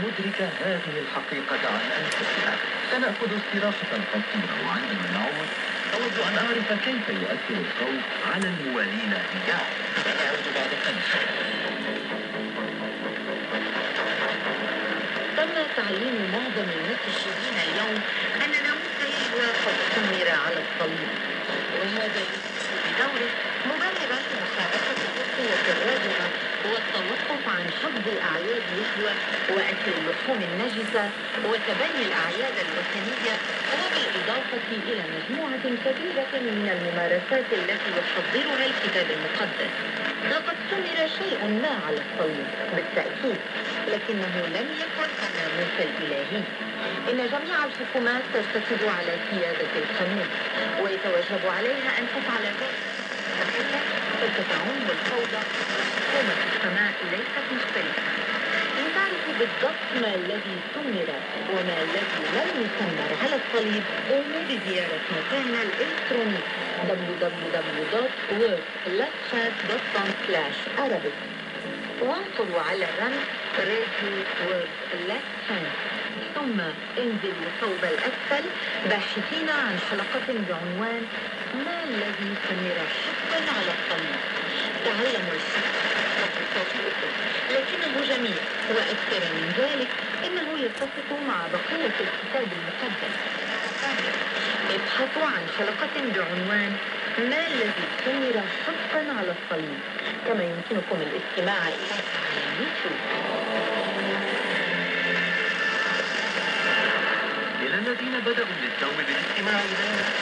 ندرك هذه الحقيقة عن أنفسنا سنأخذ استراحة قصيرة، وعندما نعود أود أن أعرف كيف يؤثر الخوف على الموالين إياه. سنعود بعد قليل. تم تعليم معظم المكشفين اليوم أن ناموس يجوى قد سمر على الصليب، وهذا يقوم بدوره مبالغا في محاربة القوة الراجعة والتوقف عن حفظ أعياد يجوى وأكل اللحوم النجسة وتبني الأعياد الوثنية، وبالإضافة إلى مجموعة كبيرة من الممارسات التي يحضرها الكتاب المقدس. لقد سمر شيء ما على الصليب بالتأكيد، لكنه لم يكن الناموس الإلهي. إن جميع الحكومات ترتكب على سيادة القانون، ويتوجب عليها أن تفعل ذلك، وإلا فتتعم الفوضى. حكومة السماء ليست مختلفة. لتعرف بالضبط ما الذي سمر وما الذي لم يسمر على الصليب، قوموا بزيارة موقعنا الإلكتروني www.letchat.com/Arabic، وانقروا على الرمز راديو وورد ليتس هاند، ثم انزلوا صوب الأسفل باحثين عن حلقة بعنوان ما الذي سمر حقا على الصليب. تعلموا الحق قد يستطيعكم، لكنه جميل، وأكثر من ذلك إنه يتفق مع بقية الكتاب المقدس. ابحثوا عن حلقة بعنوان ما الذي سمر حقا على الصليب، كما يمكنكم الاستماع إليها على يوتيوب. إلى الذين بدأوا للتو بالاستماع إلينا